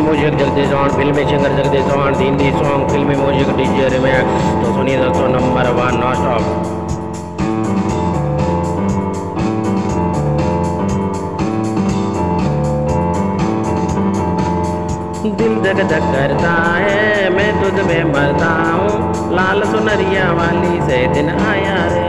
Music Jagdish Chauhan, फिल्मी singer Jagdish Chauhan, Hindi song, फिल्मी music, DJ remix. तो सुनिए दोस्तों, नंबर 1 नॉन स्टॉप। दिल धक धक करता है, मैं तुझ में मरता हूँ, लाल सुनरिया वाली से दिन आया रे।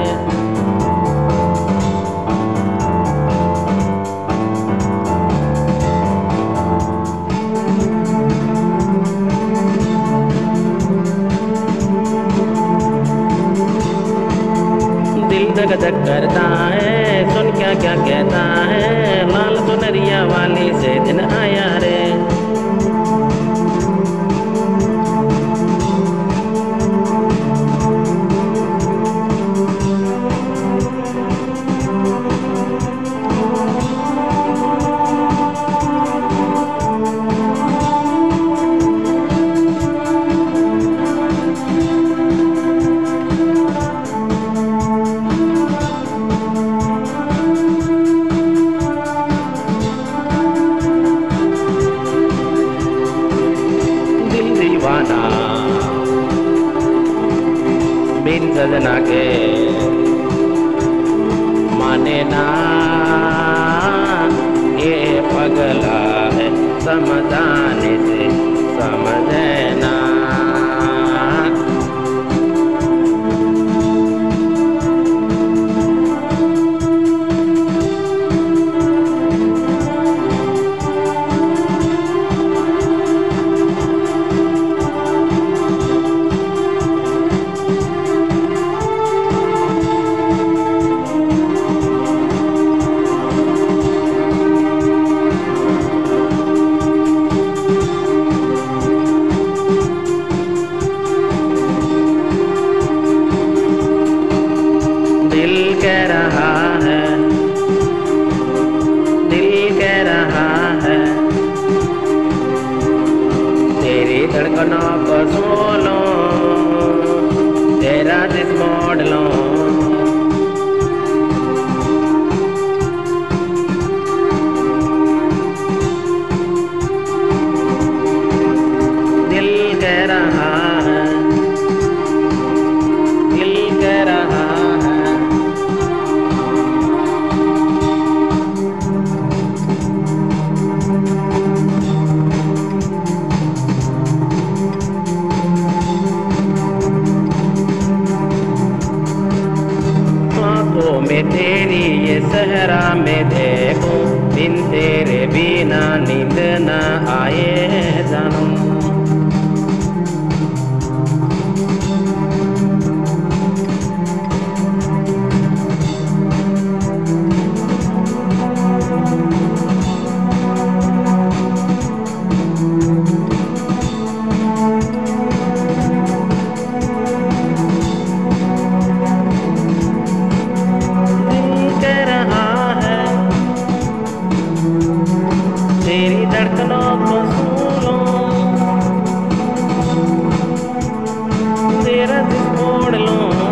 दिल धक धक करता है, सुन क्या क्या कहता है, लाल सुनरिया वाली से दिन आया रे। बिन सजना के माने ना, ये पगला है समझाने से समझे ना। दिल कह रहा है, दिल कह रहा है, तेरी धड़कनों को सुन लो, तेरा दिल मोड़ लो। दिल कह रहा है, दिल कह रहा है। आँखों में तेरी ये सहरा में देखूं, बिन तेरे बिना नींद न आए जानूं। तेरी धड़कनों को सुनो, तेरा दिल मोड़ लो।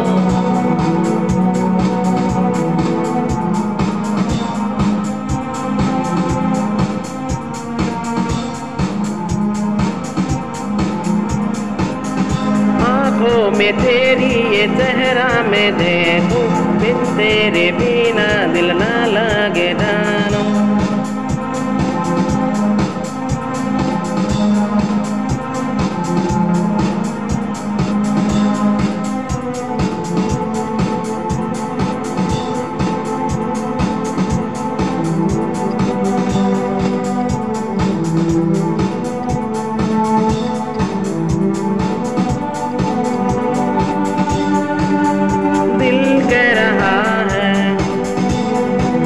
आँखों में तेरी ये चेहरा में देखूं, बिन तेरे बिना दिल ना लगे जानो। दिल कह रहा है,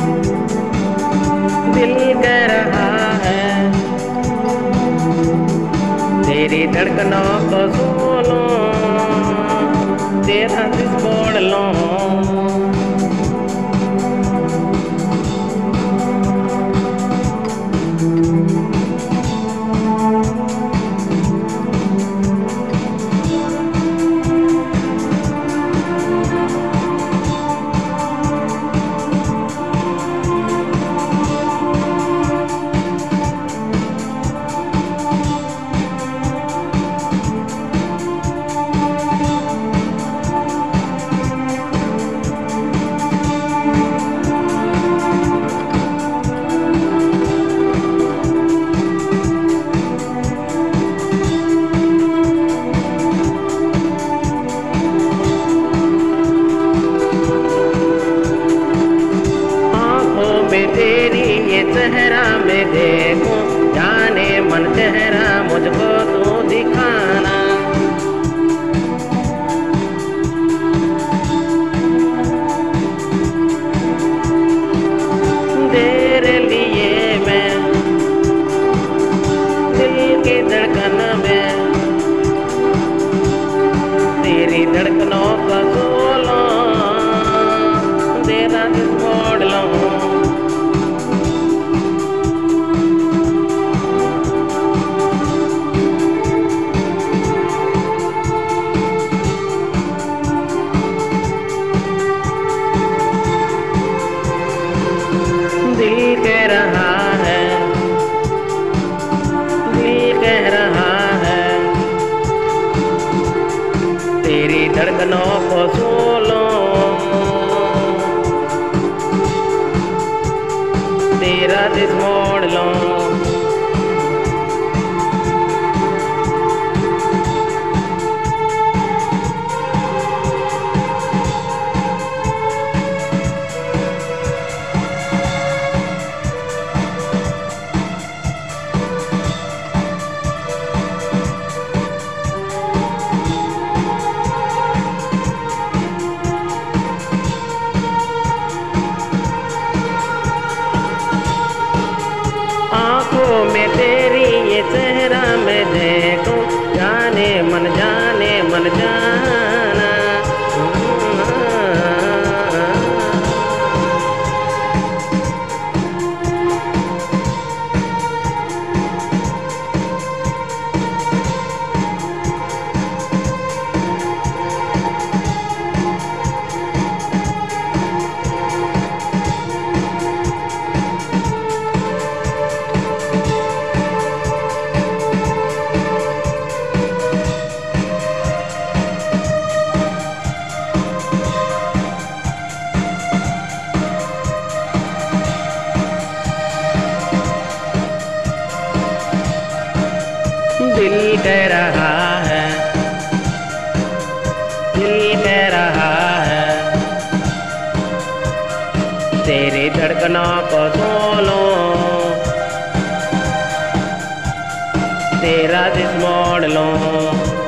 धड़कनों को सू लूं, तेरा दिल मोड़ लूं। आँखों में तेरी ये चेहरा मैं देखूं, जाने मन जाना। दिल कह रहा है, दिल कह रहा है, तेरी धड़कनों को सू लूं, तेरा दिल मोड़ लूं।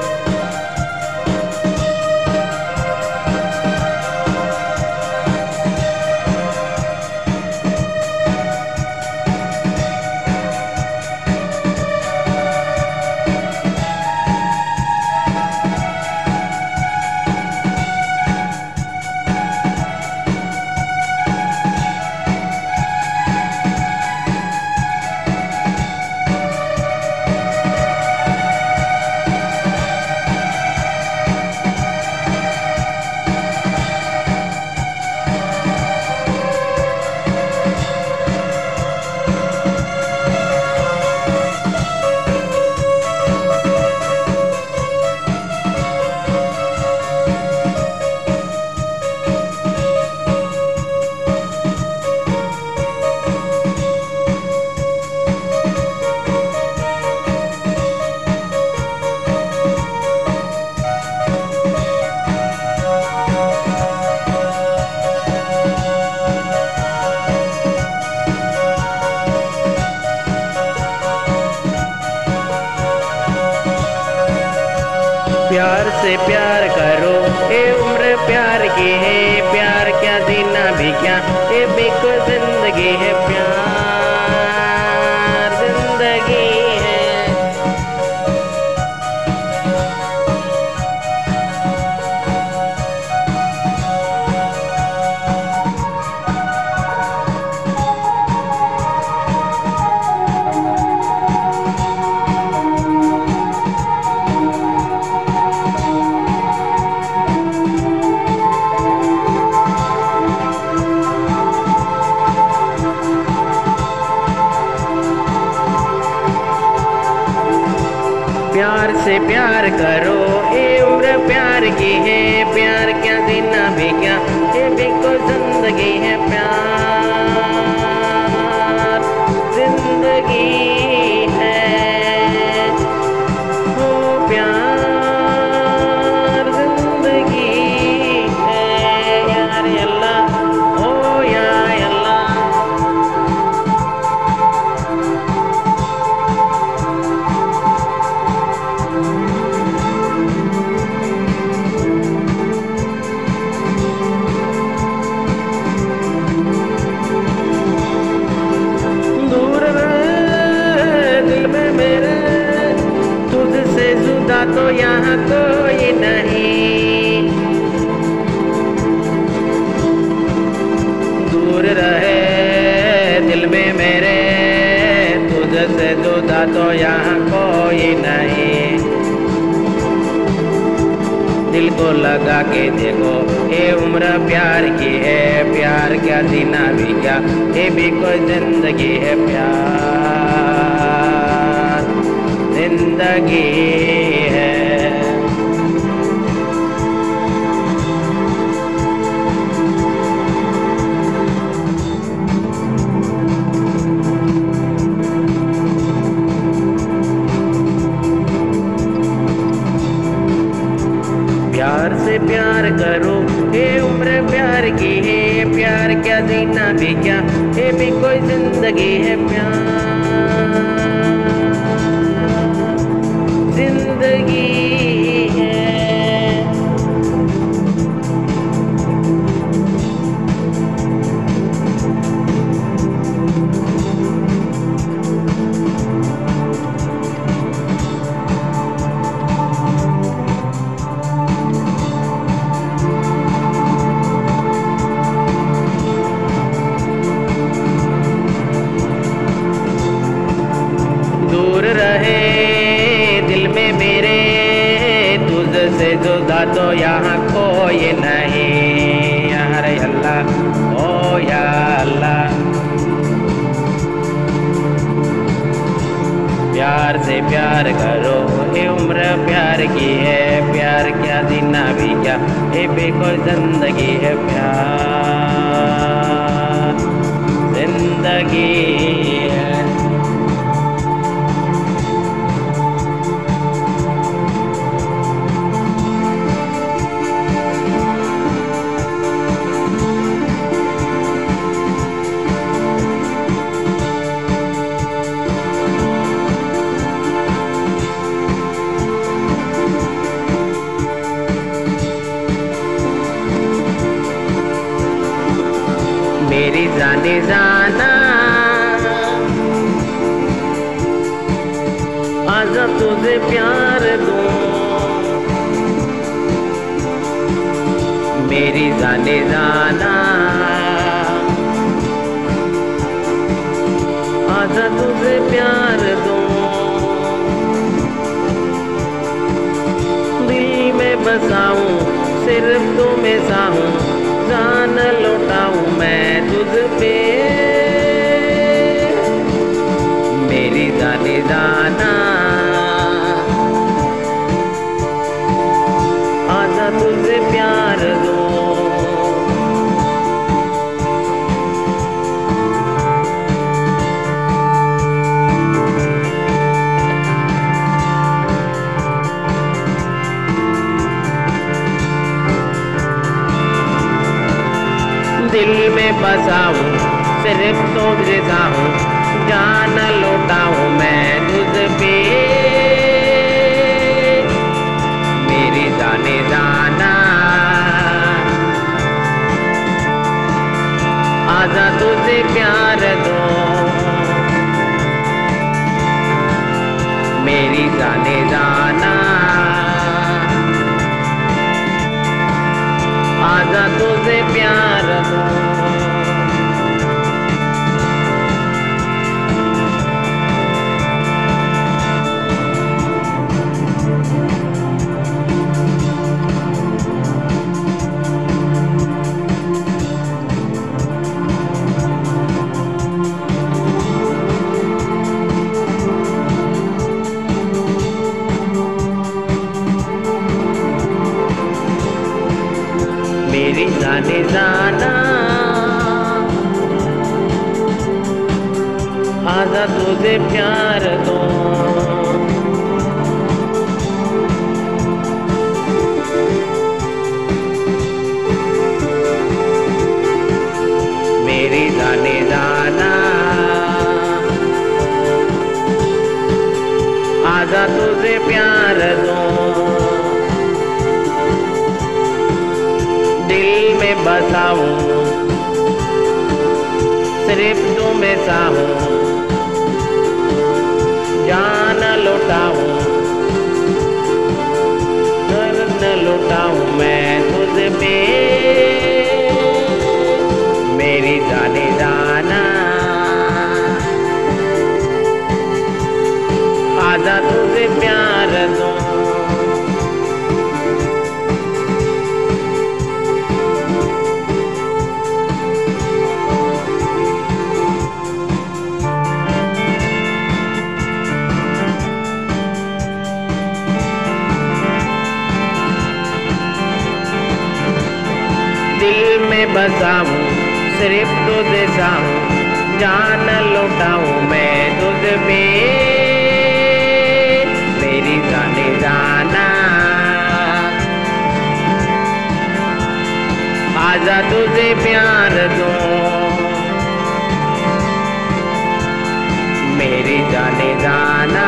प्यार से प्यार करो, ये उम्र प्यार की है, प्यार क्या जीना भी क्या, ये बेको जिंदगी है, प्यार जिंदगी है। प्यार से प्यार करो, ये उम्र प्यार की है, प्यार क्या जीना भी क्या, ये भी कोई जिंदगी है, प्यार जिंदगी है। हो प्यार जिंदगी है, यार अल्लाह, ओ या अल्लाह। तो यहाँ कोई नहीं, दूर रहे दिल में मेरे, तुझसे जुदा तो यहाँ कोई नहीं। दिल को लगा के देखो, ये उम्र प्यार की है, प्यार क्या जीना भी क्या, ये भी कोई जिंदगी है, प्यार जिंदगी है। प्यार करो, ये उम्र प्यार की है, प्यार क्या जीना भी क्या, ये भी कोई जिंदगी है प्यार, जिंदगी है। दूर रहे दिल में मेरे, तुझसे जुदा तो यहाँ कोई नहीं, या रे अल्लाह ओ या अल्लाह। प्यार से प्यार करो, ये उम्र प्यार की है, प्यार क्या जीना भी क्या, ये भी कोई जिंदगी है प्यार, जिंदगी है। मेरी जाने जाना आजा तुझे प्यार दूं, मेरी जाने जाना आजा तुझे प्यार दूं, दिल में बसाऊं सिर्फ तुम्हें चाहूं, जान लौटाऊं मैं तुझ पे, मेरी जाने जाना आजा तुझे प्यार दूं। दिल में बसाऊं सिर्फ तुझे चाहूं, जान लौटाऊं मैं तुझ पे, मेरी जाने जाना आजा तुझे प्यार दो, मेरी जाने जाना आजा तुझे प्यार दो। मेरी जाने जाना आजा तुझे प्यार दो, मेरी जाने जाना आजा तुझे प्यार दो, दिल में बसाऊं सिर्फ तुम्हें चाहूं, जान लौटाऊं दर्द लौटाऊं मैं तुझ पे, मेरी जाने जाना आजा तुझे प्यार दो। दिल में बसाऊं सिर्फ तुझे चाहूं, जान लौटाऊं मैं तुझ पे, मेरी जाने जाना आजा तुझे प्यार दूं, मेरी जाने जाना।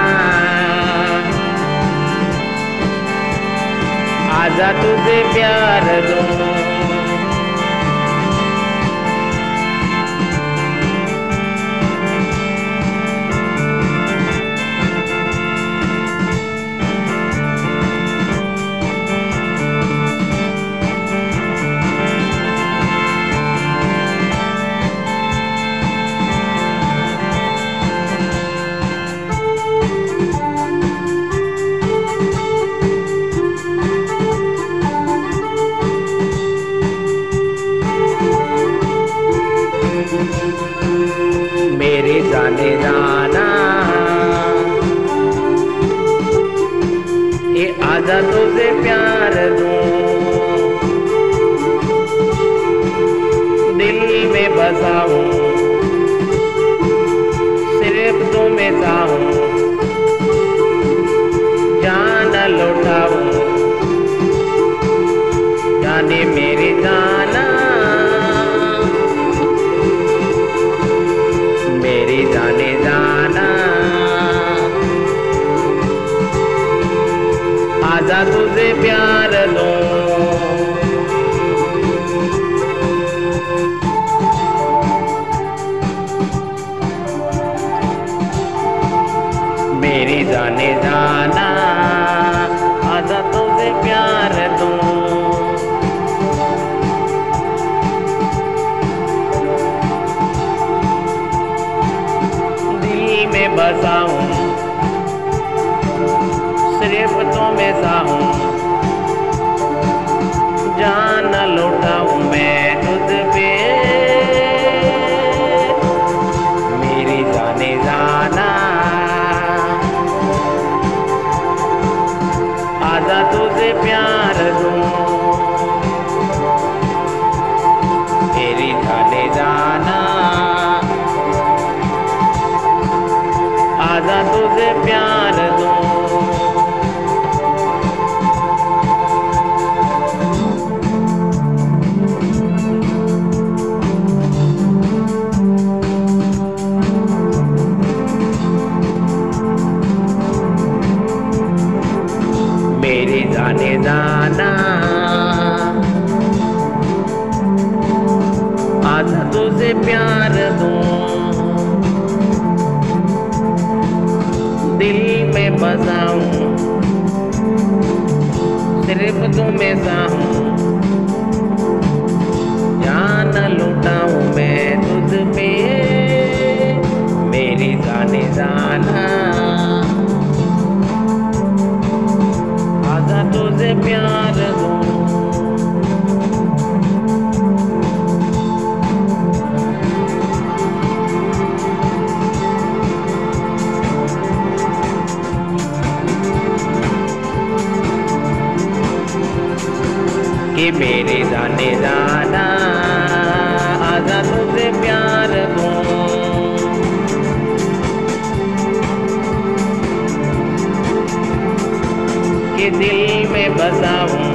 आजा तुझे प्यार दूं, मेरे जाने जाना। ये आजा तुझे प्यार दूं, दिल में बसा हूँ, सिर्फ तुम्हें चाहूं, जान लौटाऊं, जाने मेरी जाना। मेरी जाने जाना, आजा तुझे प्यार दूं, मेरी जाने जाना। आजा तुझे प्यार दूं, में बसा हूँ, सिर्फ तुम्हें चाहूं, जान लौटाऊं मैं तुझ पे, मेरी जाने जाना। आजा तुझे प्यार दूं, मेरी जाने जाना। आजा तुझे प्यार दूं, मेरी जाने जाना। आजा तुझे प्यार दूं, दिल में बसा हूँ, सिर्फ तुम्हें चाहूं, जान लौटाऊं मैं तुझ पे, मेरी जाने जाना। आजा तुझे प्यार दूं, कि मेरे जाने जाना। आजा तुझे प्यार दूं, कि दिल में बसा हूँ,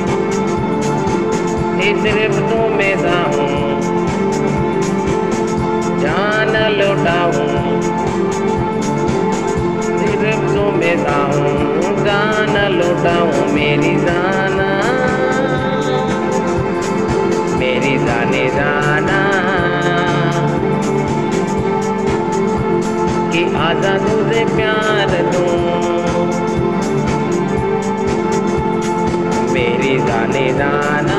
सिर्फ तुम्हें चाहूं, जान लौटाऊं, सिर्फ तुम्हें चाहूं, जान लौटाऊं मेरी जाना। मेरी जाने जाना, कि आजा तुझे प्यार दूं, मेरी जाने जाना।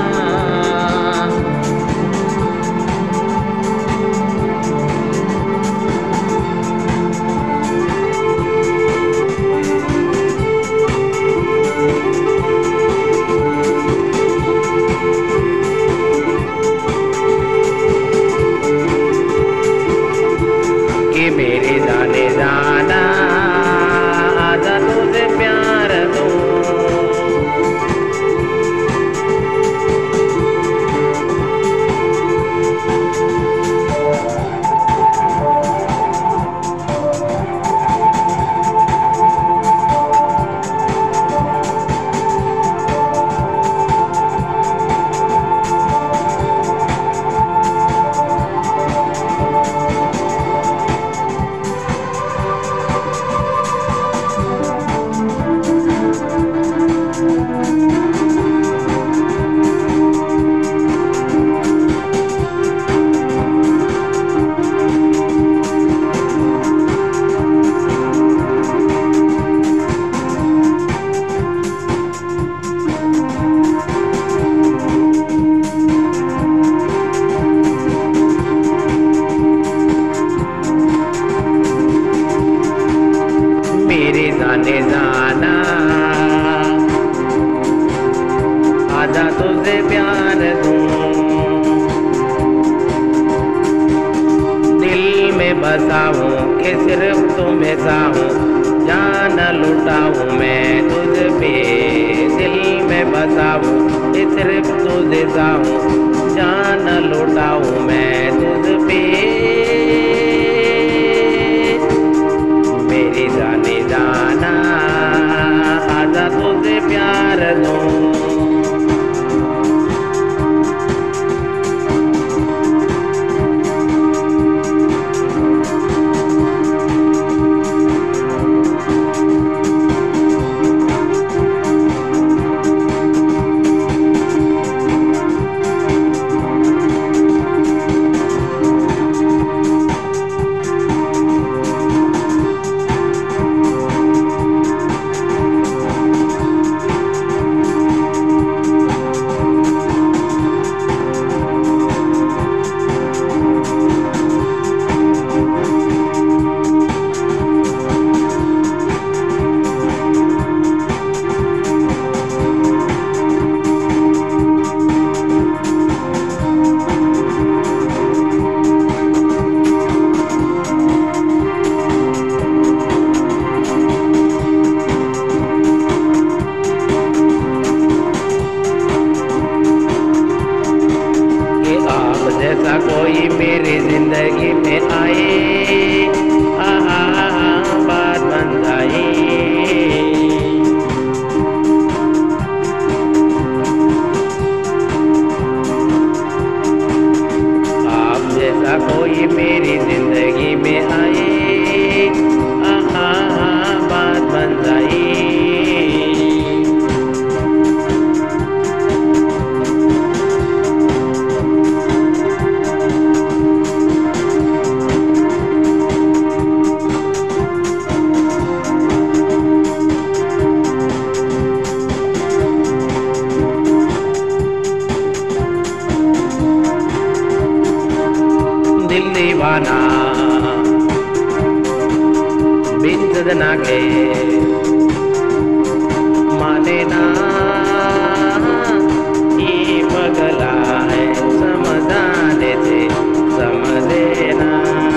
प्यार दूं, दिल में बसाऊं कि सिर्फ तुम्हें चाहूं, जान लुटाऊं मैं तुझ पे, दिल में बसाऊं कि सिर्फ तुझे चाहूं, जान लुटाऊं मैं तुझ पे, मेरी जाने जाना आजा तुझे प्यार दूं। जैसा कोई मेरी जिंदगी में आए, बात बन जाए, आप जैसा कोई मेरी जिंदगी में आए, बात बन जाए। दिल दीवाना बिन सजना के माने ना, ये पगला है समझाने से समझे ना,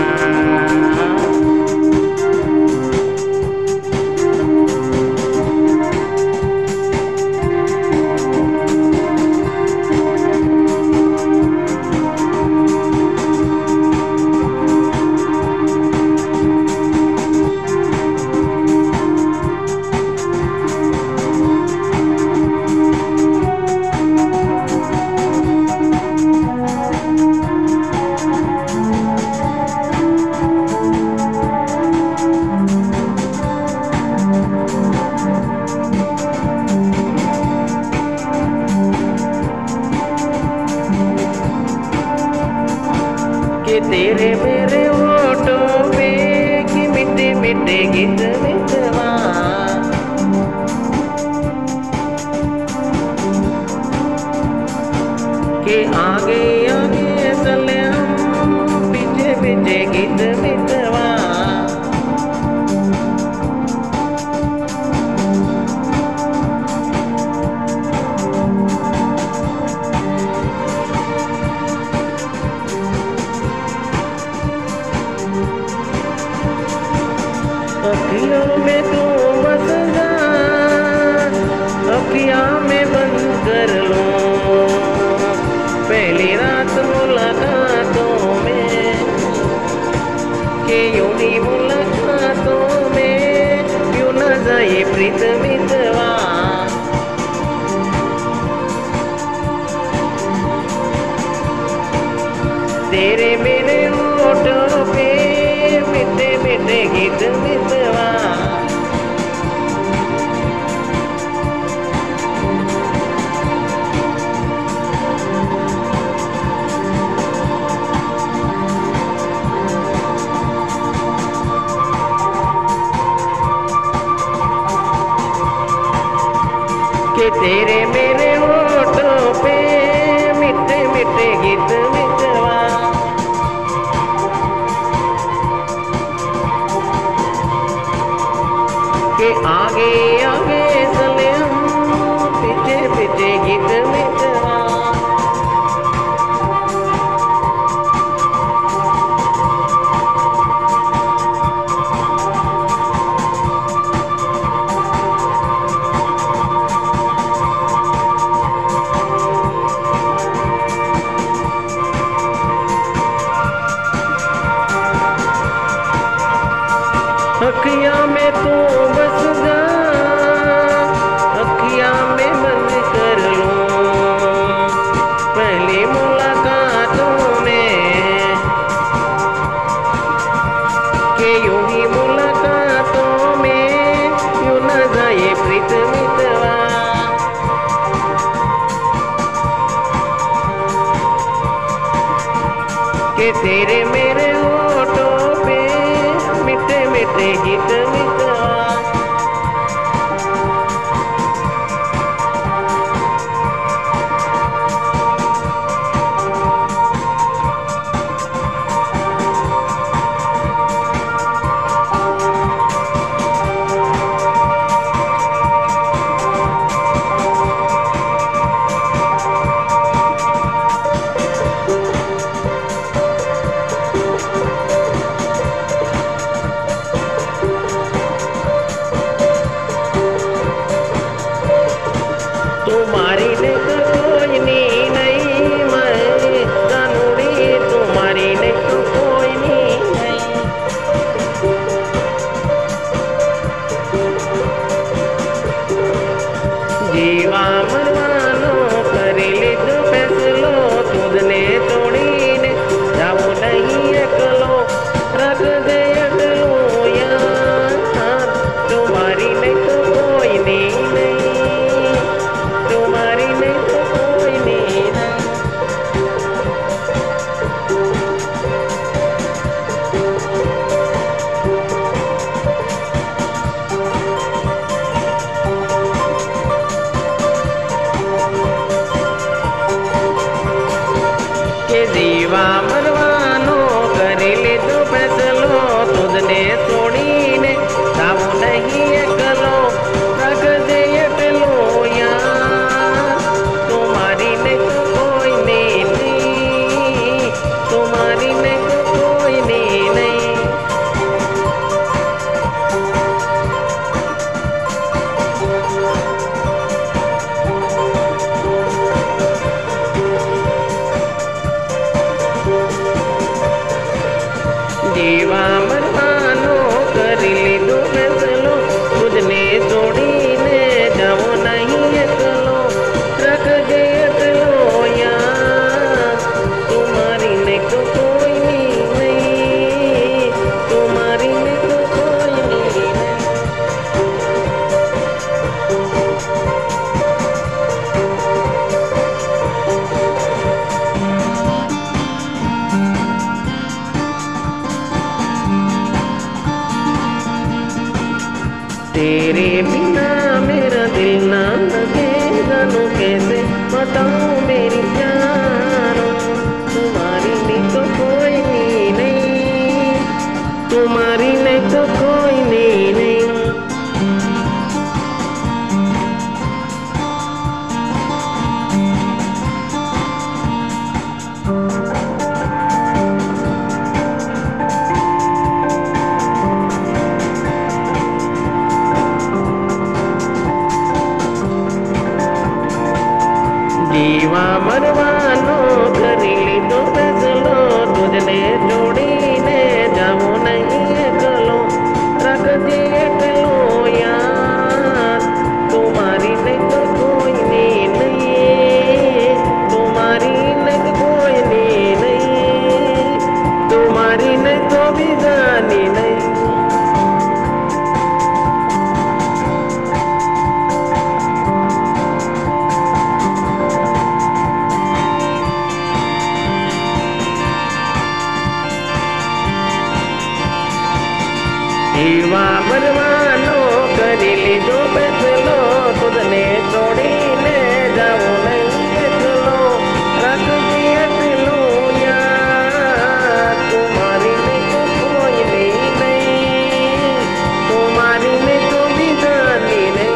कि तेरे मेरे होठों पे कि मिट्टे मिट्टे गीत मितवा, कि आगे आगे चले हम पीछे पीछे गीत मितवा, अखियों में तू बस जा, अखियाँ में बंद कर लो, पहली रात मुलाकातों में, कि यूं ही मुलाकातों में क्यों न जाए प्रीत मितवा, तेरे मेरे होठों पे मिट्टे मिट्टे गीत मितवा, कि तेरे मेरे होठों पे मिट्टे मिट्टे गीत मितवा, कि तेरे मेरे होठों पे मीठे मीठे गीत मिलवा। तुम्हारी नहीं तो कोई नहीं मैं जानूरी, तुम्हारी नहीं तो कोई नहीं। जीवा मरवानो करी लीधो फैसलो, तुझने छोड़ी ने जाओ नहीं अकलो, रख दे अकलो यार। तुम्हारी नहीं तो कोई नहीं, तुम्हारी नहीं तो कोई नहीं। के जीवा मरवानो करी लीधो फैसलो, तुझने छोड़ी ने जाओ नहीं अकलो, रख दे अकलो यार। तुम्हारी नहीं तो कोई नहीं, तुम्हारी नहीं तो कोई नहीं। जीवा मरवानो करी लीधो फैसलो, तुझने छोड़ी ने जाओ नहीं अकलो, रख दे अकलो यार। तुम्हारी नहीं तो कोई नहीं, तुम्हारी नहीं तो कोई नहीं। तेरे बिना मेरा दिल ना लगेगा, नो कैसे बताऊं मेरी जानो। तुम्हारी नहीं तो कोई नहीं, तुम्हारी नहीं तो कोई नहीं। जीवा मरवानो करी लीधो फैसलो, तुझने छोड़ी ने जाओ नहीं अकलो, रख दे अकलो यार। तुम्हारी नहीं तो कोई नहीं, तुम्हारी नहीं तो कोई नहीं, तुम्हारी नहीं तो भी जानी नहीं। जीवा मरवानो करी लीधो फैसलो, तुझने छोड़ी ने जाओ नहीं अकलो, रख दे अकलो यार। तुम्हारी नहीं तो कोई नहीं, तुम्हारी नहीं तो भी जानी नहीं।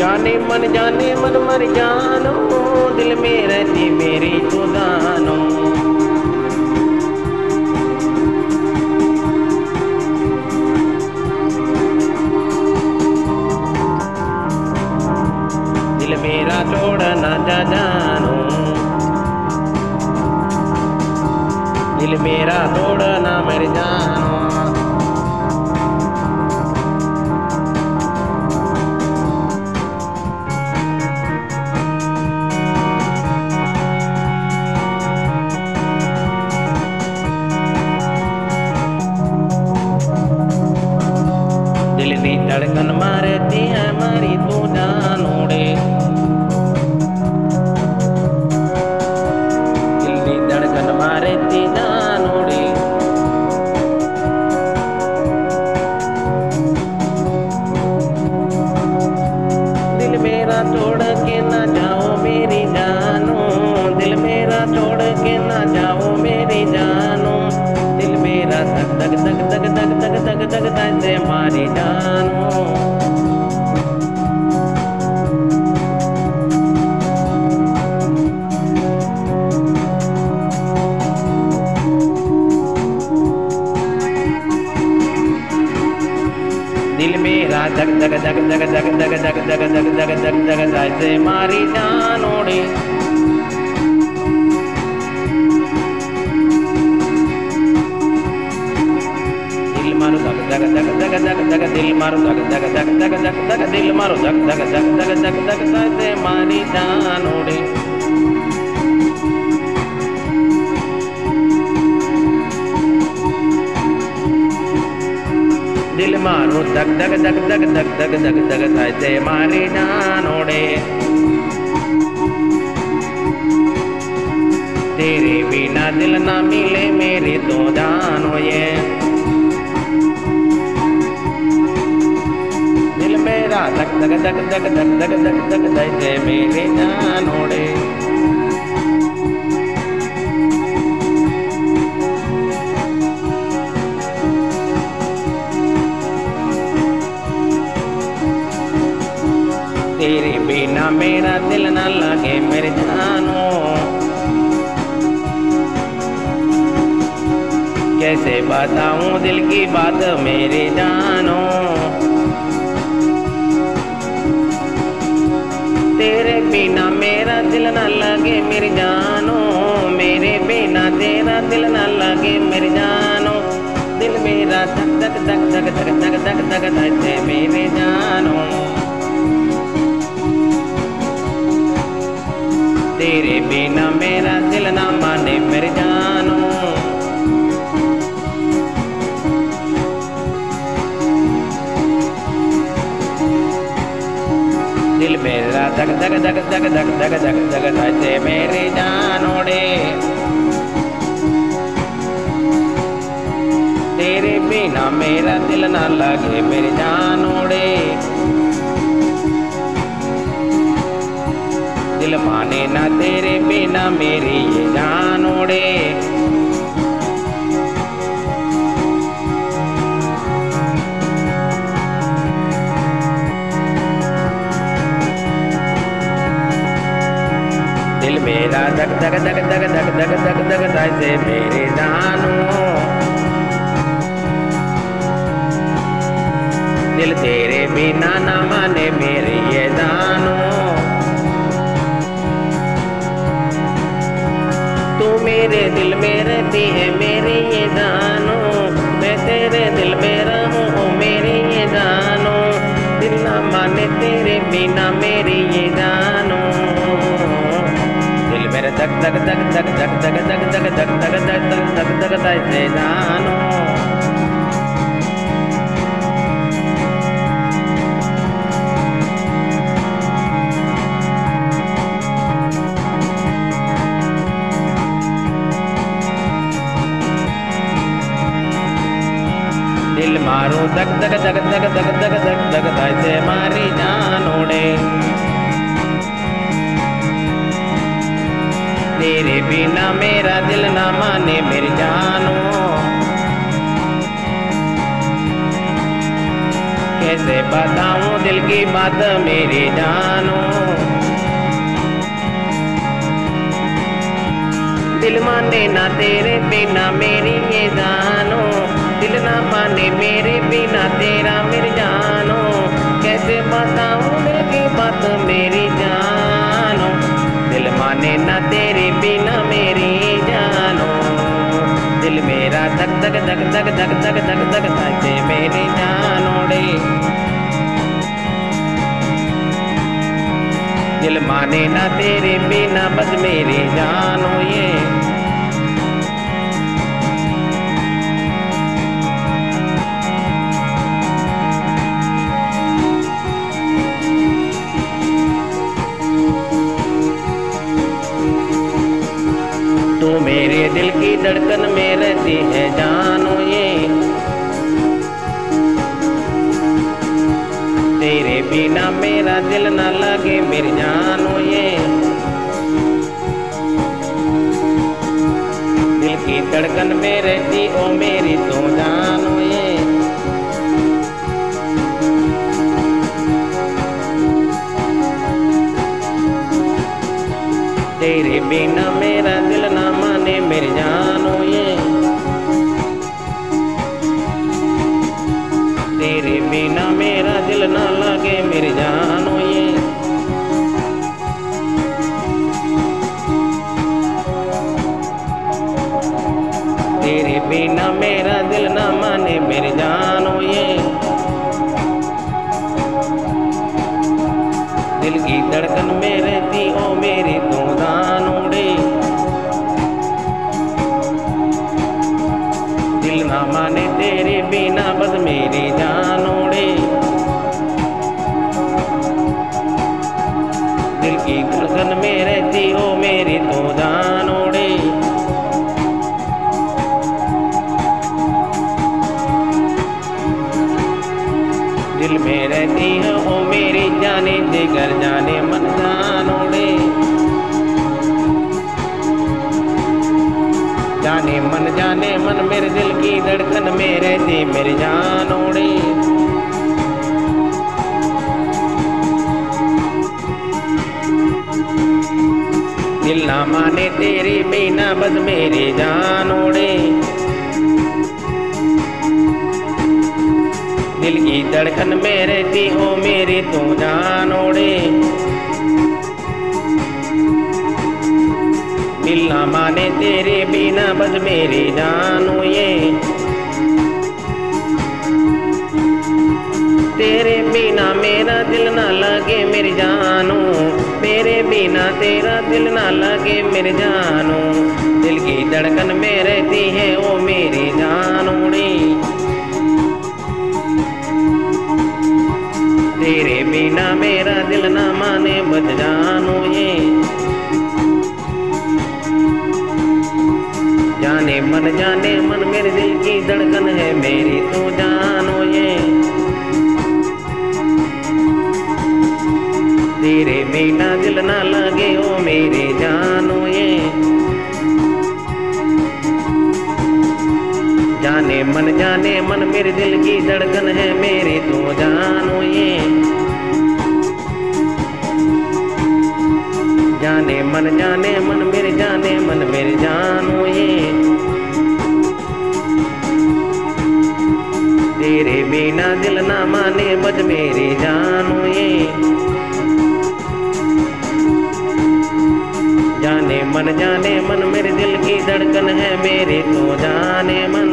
जाने मन मर जानो, दिल में रहती मेरी तू जानो। दिल मेरा छोड़ ना जा जानो, दिल मेरा छोड़ ना मर जानो। दिल नी धड़कन मारती है मारी तू जानोड़े, दिल नी धड़कन मारती जानोड़े। दिल मेरा छोड़ के ना जाओ मेरी जानो, दिल मेरा छोड़ के ना जाओ मेरी जानो। दिल मेरा धक धक धक धक धक धक धक धक धक से मारी जानो। दिल मेरा धक धक धक धक धक धक धक धक धक धक धक धक धक से मारी जानोड़े। दिल मारो धक धक धक धक धक धक, दिल मारो धक धक धक धक धक धक, दिल मारो धक धक धक धक धक धक धक से मारी जानोड़े। दिल मारो धक धक धक धक धक धक धक धक धक से मारी जानोड़े। तेरे बिना दिल ना मिले मेरे तो जानो ये। दिल मेरा धक धक धक धक धक धक धक धक धक से मेरे जानोड़े। तेरे बिना मेरा दिल ना लगे मेरे जानो, कैसे बताऊं दिल की बात मेरे जानो। तेरे बिना मेरा दिल ना लगे मेरे जानो, मेरे बिना तेरा दिल ना लगे मेरे जानो। दिल मेरा धक धक धक धक धक धक धक धक धक से मेरे जानो। तेरे बिना मेरा दिल ना माने मेरे जानो। दिल मेरा धक धक धक धक धक धक धक धक धक से मेरे जानोड़े। तेरे बिना मेरा दिल ना लगे मेरे जानोड़े। दिल माने ना तेरे बिना मेरी ये जानोड़े। दिल मेरा धक धक धक धक धक धक धक धक धक से मेरे जानो। दिल तेरे बिना ना माने मेरी ये जानो। तू मेरे दिल में रहती है मेरी ये जानो, मैं तेरे दिल में रहूं मेरी ये जानो। दिल ना माने तेरे बिना मेरी ये जानो। दिल मेरे धक धक धक धक धक धक धक धक धक धक धक धक धक धक से जानो। दिल मारो धक धक धक धक धक धक धक धक धक से मारी जानोड़े। तेरे बिना मेरा दिल ना माने मेरी जानो। कैसे बताऊं दिल की बात मेरी जानो, दिल माने ना तेरे बिना मेरी ये जानो, दिल ना माने मेरे बिना तेरा मेरी जानो, कैसे बताऊं दिल की बात मेरी जानो, दिल माने ना तेरे बिना मेरी जानो, दिल मेरा धक धक धक धक धक धक धक धक धके मेरी जानो रे, दिल माने ना तेरे बिना बस मेरी जानो ये। तू मेरे दिल की धड़कन में रहती है जानो ये, तेरे बिना मेरा दिल ना लगे मेरी जानो ये, दिल की धड़कन में रहती ओ मेरी तो जानो ये, तेरे बिना मेरा दिल ना माने मेरी जानो ये, तेरे बिना मेरा दिल ना लगे मेरी जानो ये, तेरे बिना मेरा दिल ना माने मेरी जानो ये, दिल की धड़कन में रहती ओ मेरी तो जानो रे, दिल ना माने तेरे बिना बस मेरी जानो रे, दिल की धड़कन में रहती ओ मेरी तो जानो रे, दिल में रहती है ओ मेरी जाने देकर जाने मन जानो रे, जाने मन मेरे दिल की धड़कन में रहती मेरी जानो रे, दिल ना माने तेरे बिना बस मेरी जानो रे, दिल की धड़कन में रहती हो मेरी तू जानो रे, दिल ना माने तेरे बिना बस मेरी जानो ये, तेरे बिना मेरा दिल ना लगे मेरी जानो, मेरे बिना तेरा दिल ना लगे मेरी जानो, दिल की धड़कन में रहती है ओ मेरी जानो रे, तेरे बिना मेरा दिल ना माने बस जानो ये, जाने मन मेरे दिल की धड़कन है मेरी तो जानो ये, तेरे बिना दिल ना लगे ओ मेरी जानो ये, जाने मन मेरे दिल की धड़कन है मेरी तो जानो ये, जाने मन मेरे जाने मन मेरे जानो ये, तेरे बिना दिल ना माने बस मेरी जानो ये, जाने मन मेरे दिल की धड़कन है मेरी तो जाने मन,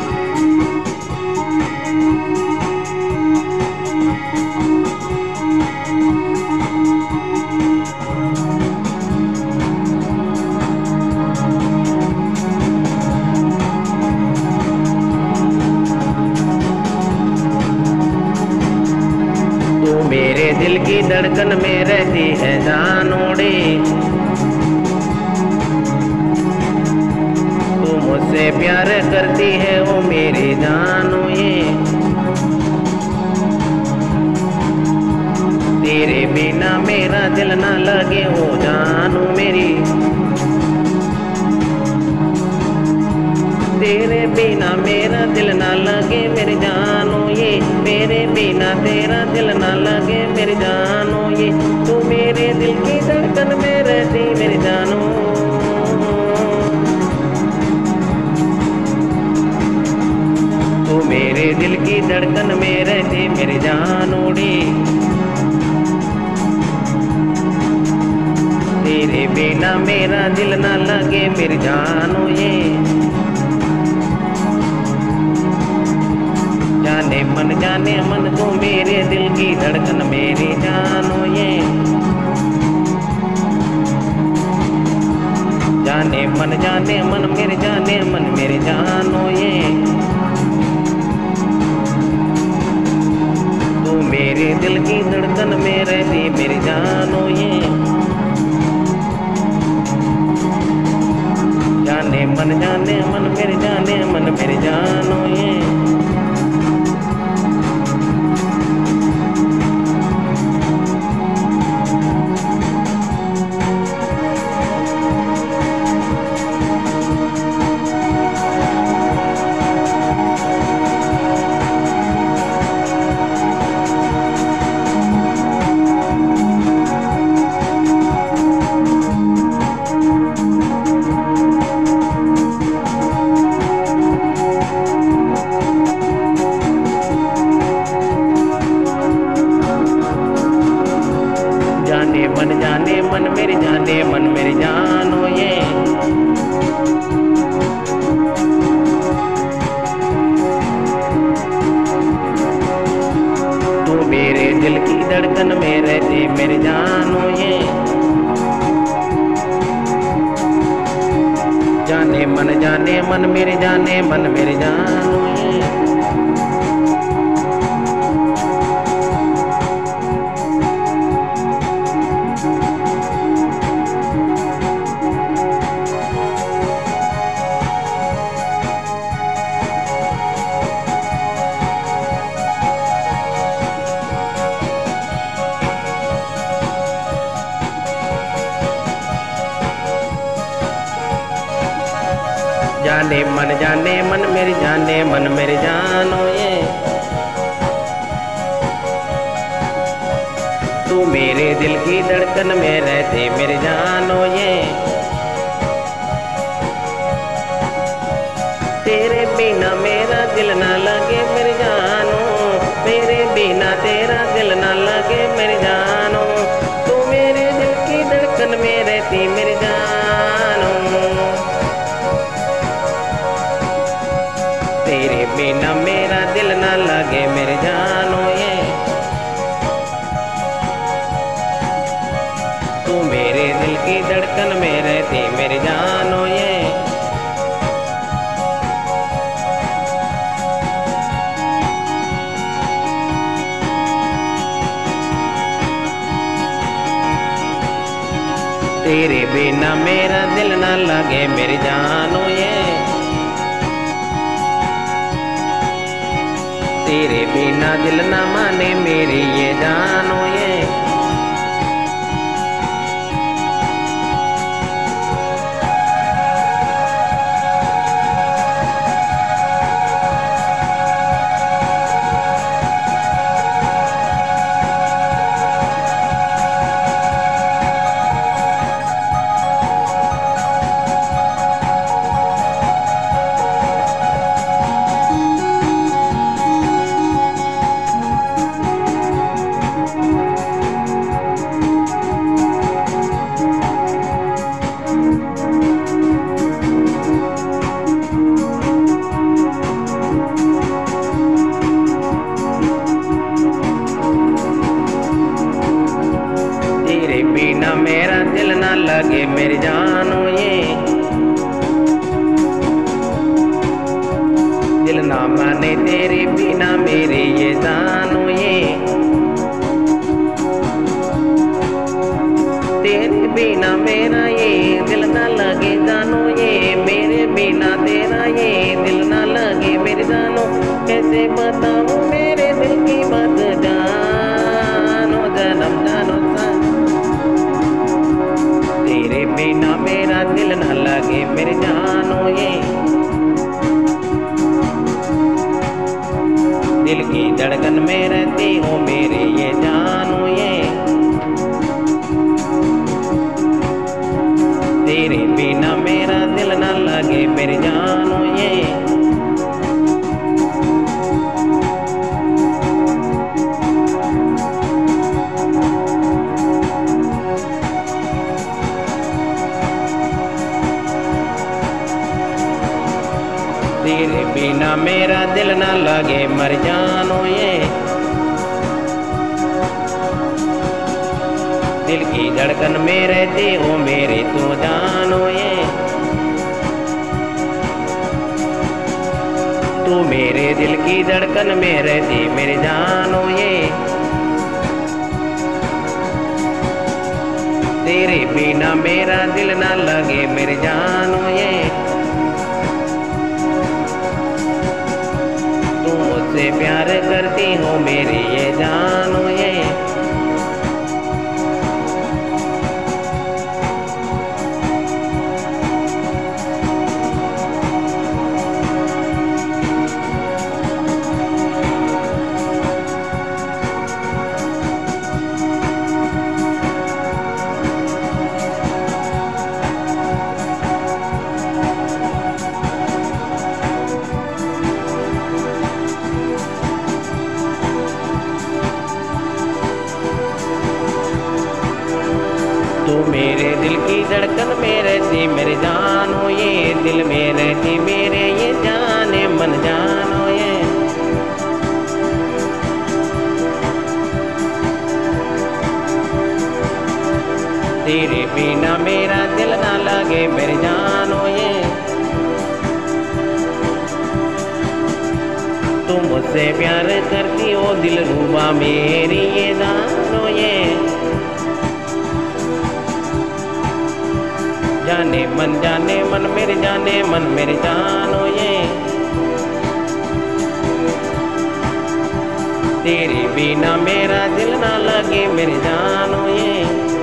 मेरे दिल की धड़कन में रहती है जानो रे, तू मुझसे प्यार करती है वो मेरी जानो ये, तेरे बिना मेरा दिल ना लगे वो जानो मेरी, तेरे बिना मेरा दिल ना लगे मेरे जानो ये, मेरे बिना तेरा दिल ना लगे मेरी जानो ये, तू मेरे दिल की धड़कन में रहती मेरी जानो। तू मेरे दिल की धड़कन में रहती मेरी जानो रे। तेरे बिना मेरा दिल ना लगे मेरी जानो ये। जाने मन तू मेरे दिल की धड़कन मेरी जानो ये। जाने मन मेरे जाने मन मेरे जानो ये। तू मेरे दिल की धड़कन में रहती मेरी जानो ये। जाने मन मेरे जाने मन मेरे जानो ये। जाने मन मेरे जाने मन मेरे जानो ये। तू मेरे दिल की धड़कन में रहती मेरे जानो ये। जाने मन मेरे जाने मन मेरे जानो ये। जाने मन मेरे जाने मन मेरे जानो ये। तू मेरे दिल की धड़कन में रहते मेरे जानो ये। तेरे बिना मेरा दिल ना लगे मेरे जानो। मेरे बिना तेरा दिल ना लगे मेरे जानो। तू मेरे दिल की धड़कन में रहती मेरे जानो। तेरे बिना मेरा दिल ना लगे मेरे जानो ये। तू मेरे दिल की धड़कन में रहती मेरे जानो ये। तेरे बिना मेरा दिल ना लगे मेरे जानो ये। तेरे बिना दिल ना माने मेरी ये जानो ये। मेरा दिल ना लगे मेरी जानो ये। दिल ना माने तेरे बिना मेरे ये जानो ये। तेरे बिना मेरा ये दिल ना लगे जानो ये। मेरे बिना तेरा ये दिल ना लगे मेरे जानो। कैसे बताऊं मेरे दिल की बात जानो जन्म जानो। तेरे बिना मेरा दिल न लगे मेरे जानो ये। दिल की धड़कन में रहती हूँ मेरे ये जानो ये। बिना मेरा दिल ना लगे मर जानो ये। दिल की धड़कन में रहती हो मेरी तो जानो ये। तू मेरे दिल की धड़कन में रहती मेरी जानो ये। तेरे बिना मेरा दिल ना लगे मेरी जानो ये। तू मुझसे प्यार करती हो मेरी ये जानो ये। तू मेरे दिल की धड़कन में रहती मेरी जान हो ये। दिल में रहती मेरे ये जाने मन जान हो ये। तेरे बिना मेरा दिल ना लगे मेरी जान हो ये। तू मुझसे प्यार करती हो दिल रूबा मेरी ये जान हो ये। जाने मन मेरे जाने मन मेरे जानो ये। तेरे बिना मेरा दिल ना लगे मेरे जानो ये।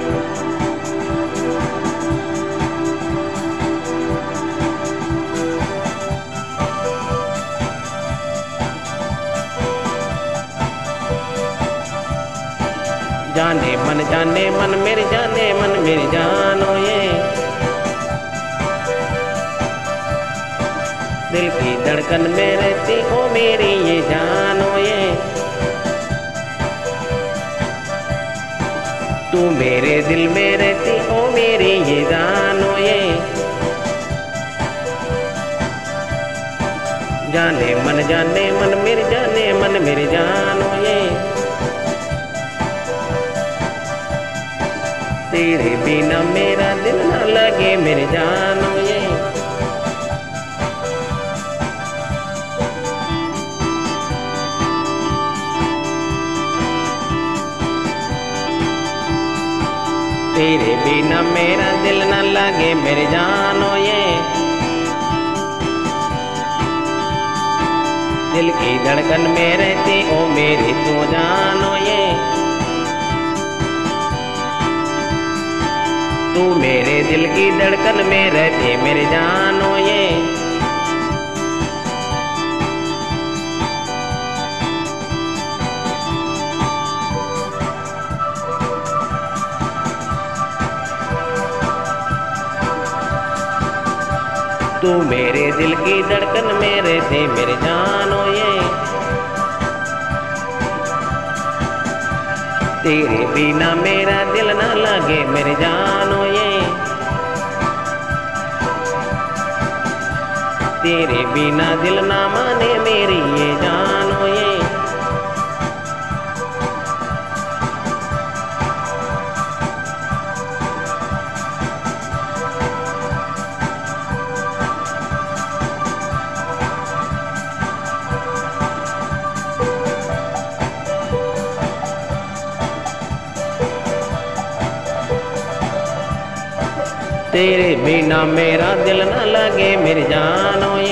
जाने मन मेरे जाने मन मेरे जानो ये। दिल की धड़कन में रहती हो मेरी ये जानो ये। तू मेरे दिल में रहती हो मेरी ये जानो ये। जाने मन मेरे जाने मन मेरे जानो ये। तेरे बिना मेरा दिल ना लगे मेरे जानो ये। तेरे बिना मेरा दिल न लगे मेरे जानो ये। दिल की धड़कन में रहती हो मेरी तू जानो ये। तू मेरे दिल की धड़कन में रहती मेरे जानो ये। तू मेरे दिल की धड़कन में रहती मेरे जानो ये। तेरे बिना मेरा दिल ना लगे मेरे जानो ये। तेरे बिना दिल ना माने मेरी ये जानो ये। तेरे बिना मेरा दिल ना लगे मेरी जानो ये।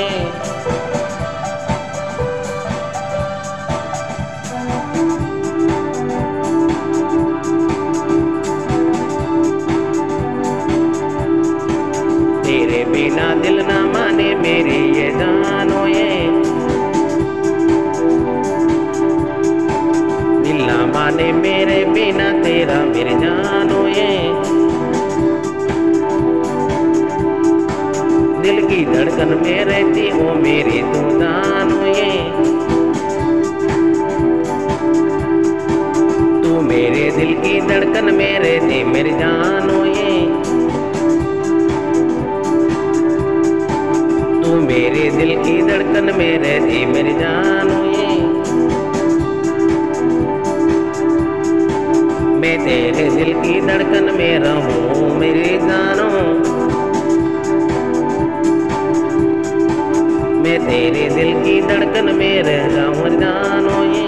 तेरे बिना दिल ना माने मेरी ये जानो ये। दिल ना माने मेरे बिना तेरा मेरे जानो ये। दिल की धड़कन में रहती हो मेरी तू जानो ये। तू मेरे दिल की धड़कन में रहती मेरी जानो ये। तू मेरे दिल की धड़कन में रहती मेरी जानो ये, मैं तेरे दिल की धड़कन में रहूं मेरी जानो, मैं तेरे दिल की धड़कन में रह जाऊं जानो ये।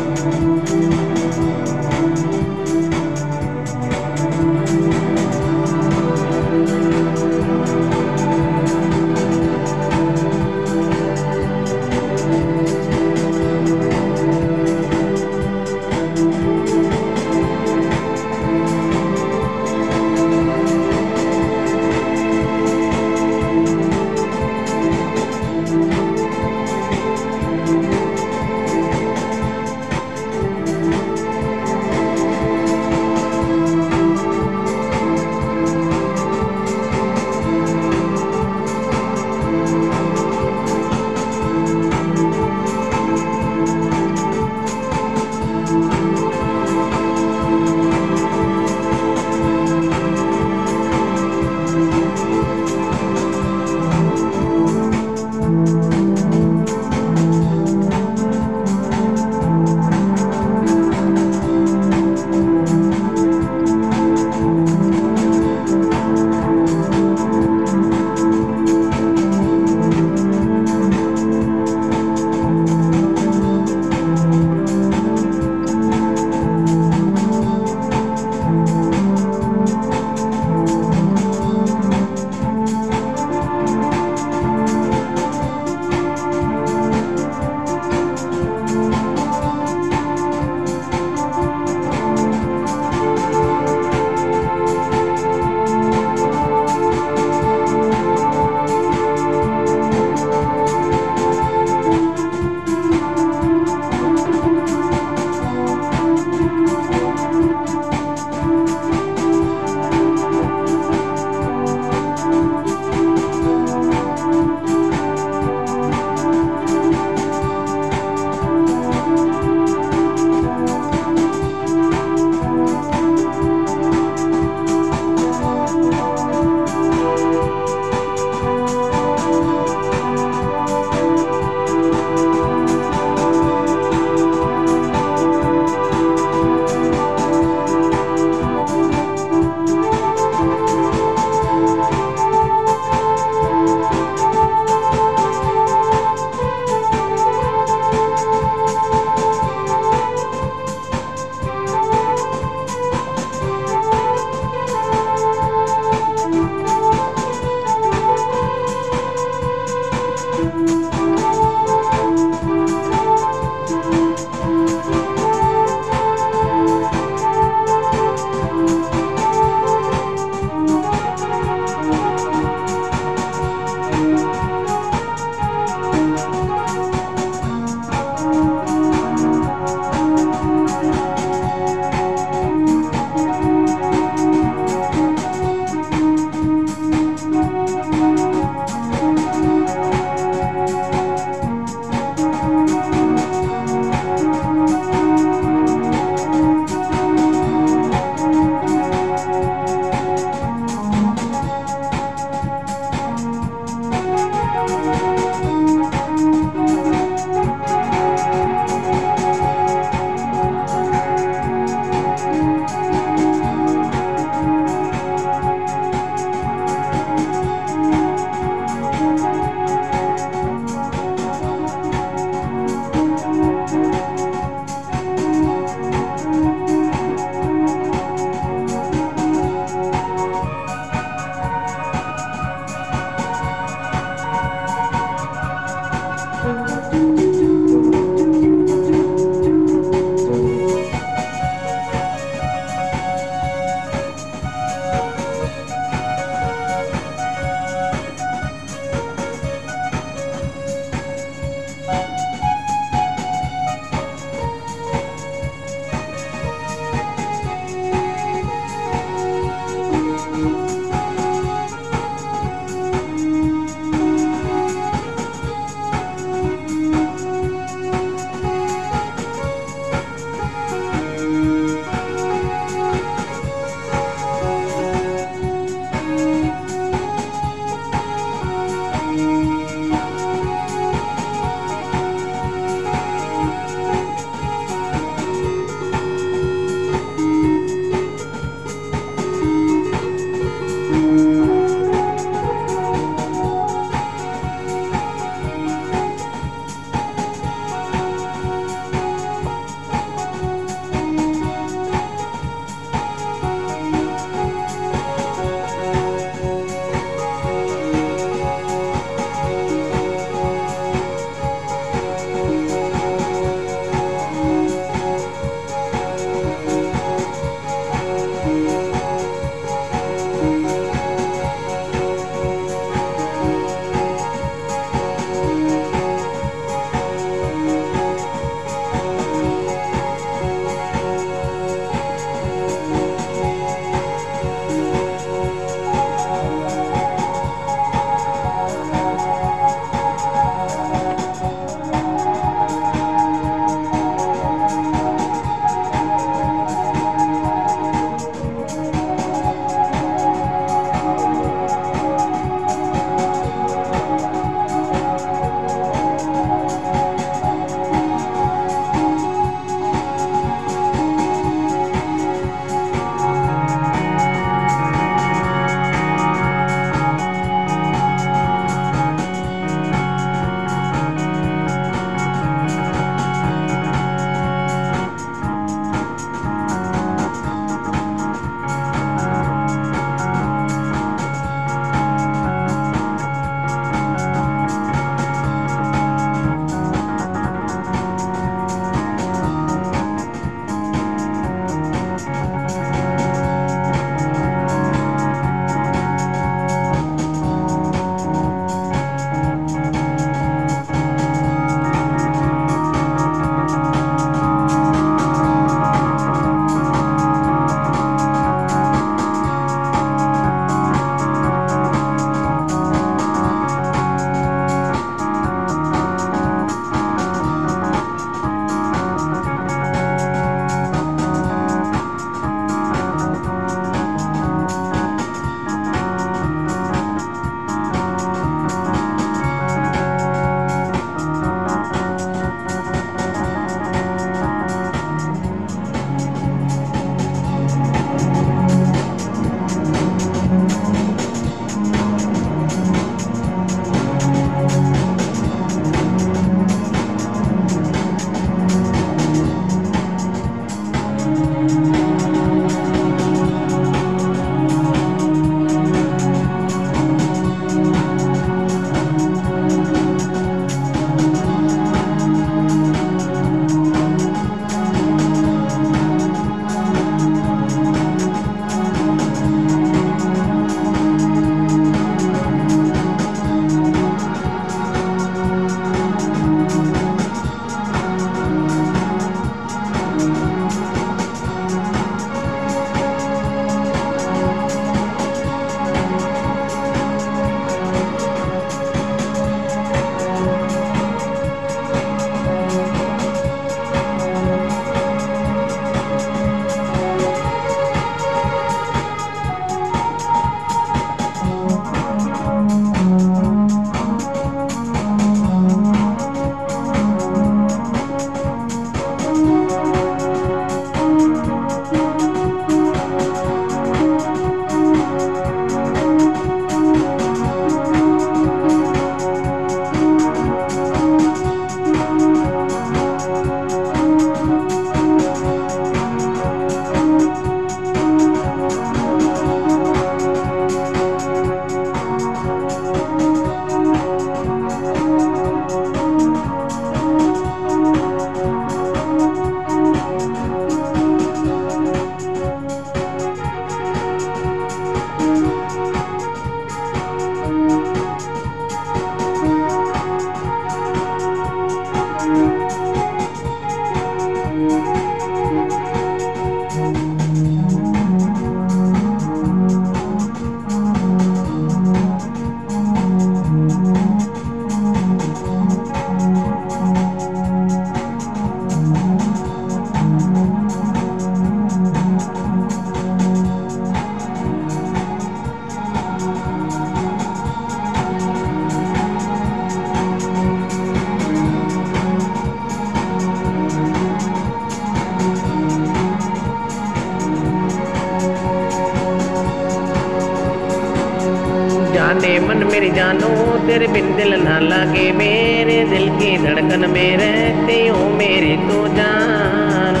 जाने मन मेरी जानो, तेरे बिन दिल ना लागे, मेरे दिल की धड़कन में रहती हो मेरी तू जानो।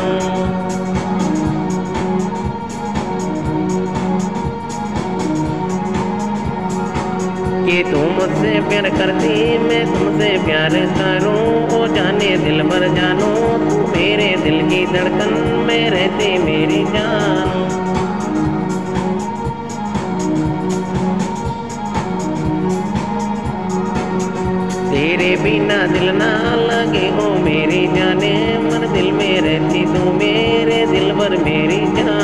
कि तू मुझसे प्यार करती, मैं तुमसे प्यार करूं, ओ जाने दिल भर जानो, तू मेरे दिल की धड़कन में रहती मेरी जानो। तेरे बिना दिल ना लगे हो मेरी जाने, मन दिल में रहती तू मेरे दिल भर मेरी जान।